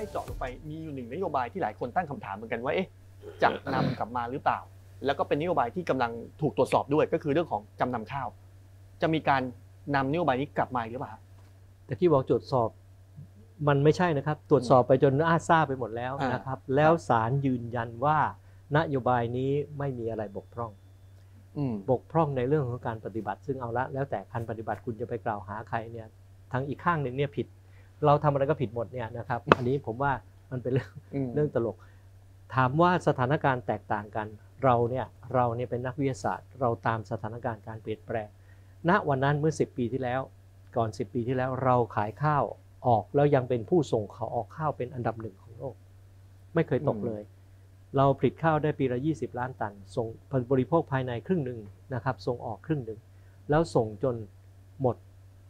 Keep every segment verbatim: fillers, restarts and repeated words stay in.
เจาะลงไปมีอยู่หนึ่งนโยบายที่หลายคนตั้งคำถามเหมือนกันว่าเอ๊ะจะนำกลับมาหรือเปล่าแล้วก็เป็นนโยบายที่กำลังถูกตรวจสอบด้วยก็คือเรื่องของจำนำข้าวจะมีการนำนโยบายนี้กลับมาหรือเปล่าแต่ที่บอกตรวจสอบมันไม่ใช่นะครับตรวจสอบไปจนอ้าซ่าไปหมดแล้วนะครับแล้วศาลยืนยันว่านโยบายนี้ไม่มีอะไรบกพร่องบกพร่องในเรื่องของการปฏิบัติซึ่งเอาละแล้วแต่การปฏิบัติคุณจะไปกล่าวหาใครเนี่ยทั้งอีกข้างหนึ่งเนี่ยผิดเราทำอะไรก็ผิดหมดเนี่ยนะครับอันนี้ผมว่ามันเป็นเรื่องเรื่องตลกถามว่าสถานการณ์แตกต่างกันเราเนี่ยเราเนี่ยเป็นนักวิทยาศาสตร์เราตามสถานการณ์การเปลี่ยนแปลงณวันนั้นเมื่อสิบปีที่แล้วก่อนสิบปีที่แล้วเราขายข้าวออกแล้วยังเป็นผู้ส่งเขาออกข้าวเป็นอันดับหนึ่งของโลกไม่เคยตกเลยเราผลิตข้าวได้ปีละยี่สิบล้านตันส่งบริโภคภายในครึ่งหนึ่งนะครับส่งออกครึ่งหนึ่งแล้วส่งจนหมด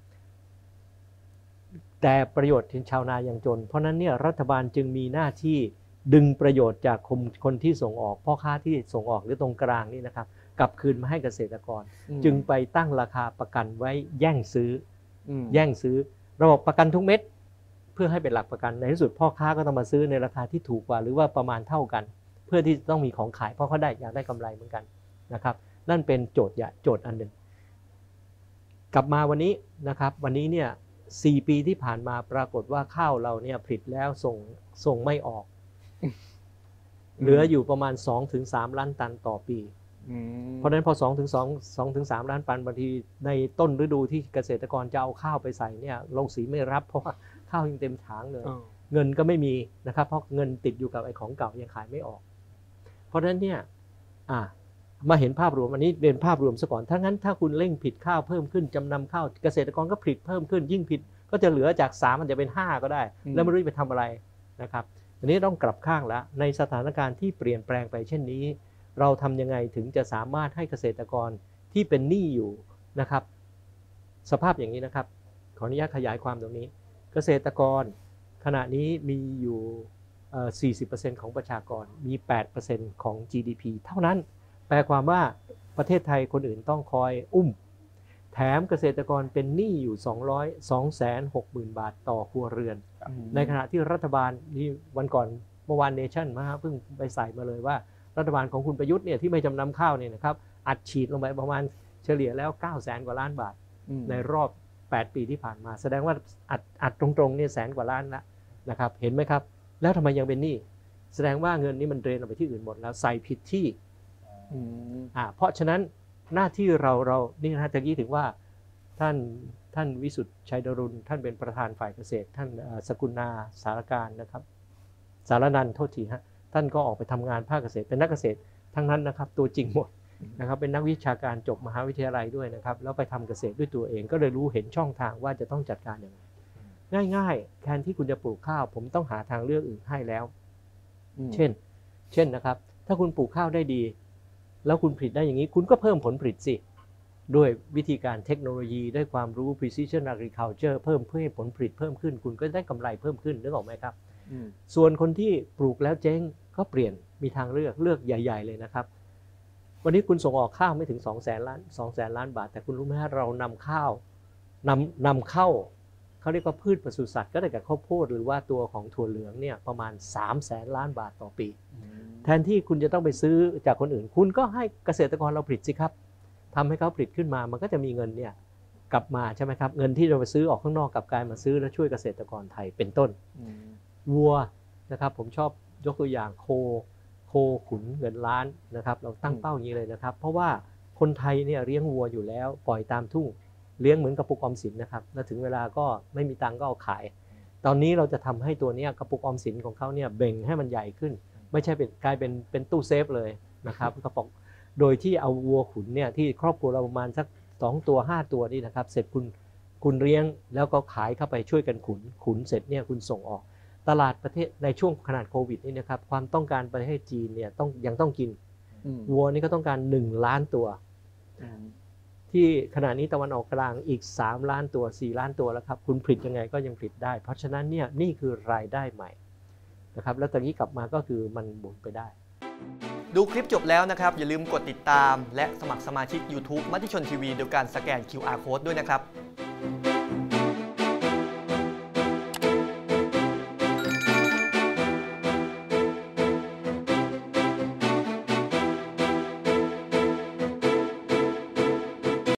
แต่ประโยชน์ถึงชาวนายังจนเพราะนั้นเนี่ยรัฐบาลจึงมีหน้าที่ดึงประโยชน์จากคนคนที่ส่งออกพ่อค้าที่ส่งออกหรือตรงกลางนี่นะครับกลับคืนมาให้เกษตรกรจึงไปตั้งราคาประกันไว้แย่งซื้อแย่งซื้อระบบประกันทุกเม็ดเพื่อให้เป็นหลักประกันในที่สุดพ่อค้าก็ต้องมาซื้อในราคาที่ถูกกว่าหรือว่าประมาณเท่ากันเพื่อที่ต้องมีของขายเพราะเขาได้อยากได้กำไรเหมือนกันนะครับนั่นเป็นโจทย์ใหญ่โจทย์อันหนึ่งกลับมาวันนี้นะครับวันนี้เนี่ยสี่ปีที่ผ่านมาปรากฏว่าข้าวเราเนี่ยผลิตแล้วส่งส่งไม่ออกเหลืออยู่ประมาณ สองถึงสาม ล้านตันต่อปีเพราะฉะนั้นพอ2ถึง2 2ถึง3ล้านตันบางทีในต้นฤดูที่เกษตรกรจะเอาข้าวไปใส่เนี่ยโรงสีไม่รับเพราะว่าข้าวยังเต็มถังเลยเงินก็ไม่มีนะครับเพราะเงินติดอยู่กับไอ้ของเก่ายังขายไม่ออกเพราะฉะนั้นเนี่ยอ่ะมาเห็นภาพรวมอันนี้เรียนภาพรวมซะก่อนถ้างั้นถ้าคุณเร่งผลิตข้าวเพิ่มขึ้นจำนำข้าวเกษตรกรก็ผลิตเพิ่มขึ้นยิ่งผลิตก็จะเหลือจากสามมันจะเป็นห้าก็ได้แล้วไม่รู้ไปทำอะไรนะครับอันนี้ต้องกลับข้างแล้วในสถานการณ์ที่เปลี่ยนแปลงไปเช่นนี้เราทำยังไงถึงจะสามารถให้เกษตรกรที่เป็นหนี้อยู่นะครับสภาพอย่างนี้นะครับขออนุญาตขยายความตรงนี้เกษตรกรขณะนี้มีอยู่ สี่สิบเปอร์เซ็นต์ ของประชากรมี แปดเปอร์เซ็นต์ ของ จี ดี พี เท่านั้นแปลความว่าประเทศไทยคนอื่นต้องคอยอุ้มแถมเกษตรกรเป็นหนี้อยู่สองร้อย สองแสนหกหมื่น บาทต่อครัวเรือนในขณะที่รัฐบาลนี่วันก่อนเมื่อวานเนชั่นมาเพิ่งไปใส่มาเลยว่ารัฐบาลของคุณประยุทธ์เนี่ยที่ไม่จำนำข้าวเนี่ยนะครับอัดฉีดลงไปประมาณเฉลี่ยแล้วเก้าแสนกว่าล้านบาทในรอบแปดปีที่ผ่านมาแสดงว่าอัดอัดตรงๆเนี่ยแสนกว่าล้านละนะครับเห็นไหมครับแล้วทำไมยังเป็นหนี้แสดงว่าเงินนี้มันเดรนออกไปที่อื่นหมดแล้วใส่ผิดที่อ่าเพราะฉะนั้นหน้าที่เราเรานี่นะตะกี้ถึงว่าท่านท่านวิสุทธิ์ชัยดรุณท่านเป็นประธานฝ่ายเกษตรท่านสกุลนาสารการนะครับสารนันท์โทษทีฮะท่านก็ออกไปทำงานภาคเกษตรเป็นนักเกษตรทั้งนั้นนะครับตัวจริงหมดนะครับเป็นนักวิชาการจบมหาวิทยาลัยด้วยนะครับแล้วไปทำเกษตรด้วยตัวเองก็เลยรู้เห็นช่องทางว่าจะต้องจัดการอย่างไรง่ายๆแทนที่คุณจะปลูกข้าวผมต้องหาทางเลือกอื่นให้แล้วเช่นเช่นนะครับถ้าคุณปลูกข้าวได้ดีแล้วคุณผลิตได้อย่างนี้คุณก็เพิ่มผลผลิตสิด้วยวิธีการเทคโนโลยีด้วยความรู้ precision agriculture เพิ่มเพื่อให้ผลผลิตเพิ่มขึ้นคุณก็ได้กำไรเพิ่มขึ้นนึกออกไหมครับส่วนคนที่ปลูกแล้วเจ๊งก็เปลี่ยนมีทางเลือกเลือกใหญ่ๆเลยนะครับวันนี้คุณส่งออกข้าวไม่ถึงสองแสนล้านสองแสนล้านบาทแต่คุณรู้ไหมฮะเรานำข้าวนำนำเข้าเขาเรียกว่าพืชปศุสัตว์ก็ได้กับข้าวโพดหรือว่าตัวของถั่วเหลืองเนี่ยประมาณสามแสนล้านบาทต่อปีแทนที่คุณจะต้องไปซื้อจากคนอื่นคุณก็ให้เกษตรกรเราผลิตสิครับทำให้เขาผลิตขึ้นมามันก็จะมีเงินเนี่ยกลับมาใช่ไหมครับเงินที่เราไปซื้อออกข้างนอกกลับกลายมาซื้อแล้วช่วยเกษตรกรไทยเป็นต้นวัวนะครับผมชอบยกตัวอย่างโคโคขุนเงินล้านนะครับเราตั้งเป้าอย่างนี้เลยนะครับเพราะว่าคนไทยเนี่ยเลี้ยงวัวอยู่แล้วปล่อยตามทุ่งเลี้ยงเหมือนกระปุกออมสินนะครับแล้วถึงเวลาก็ไม่มีตังก็เอาขายตอนนี้เราจะทำให้ตัวนี้กระปุกออมสินของเขาเนี่ยเบ่งให้มันใหญ่ขึ้นไม่ใช่เป็นกลายเป็นเป็นตู้เซฟเลยนะครับกระปุกโดยที่เอาวัวขุนเนี่ยที่ครอบครัวเราประมาณสักสองตัวห้าตัวนี่นะครับเสร็จคุณคุณเลี้ยงแล้วก็ขายเข้าไปช่วยกันขุนขุนเสร็จเนี่ยคุณส่งออกตลาดประเทศในช่วงขนาดโควิดนี่นะครับความต้องการประเทศจีนเนี่ยต้องยังต้องกินวัวนี่ก็ต้องการหนึ่งล้านตัวที่ขณะนี้ตะวันออกกลางอีกสามล้านตัวสี่ล้านตัวแล้วครับคุณผลิตยังไงก็ยังผลิตได้เพราะฉะนั้นเนี่ยนี่คือรายได้ใหม่นะครับแล้วตอนนี้กลับมาก็คือมันหมุนไปได้ดูคลิปจบแล้วนะครับอย่าลืมกดติดตามและสมัครสมาชิก YouTube มติชนทีวีโดยการสแกน คิว อาร์ Code ด้วยนะครับ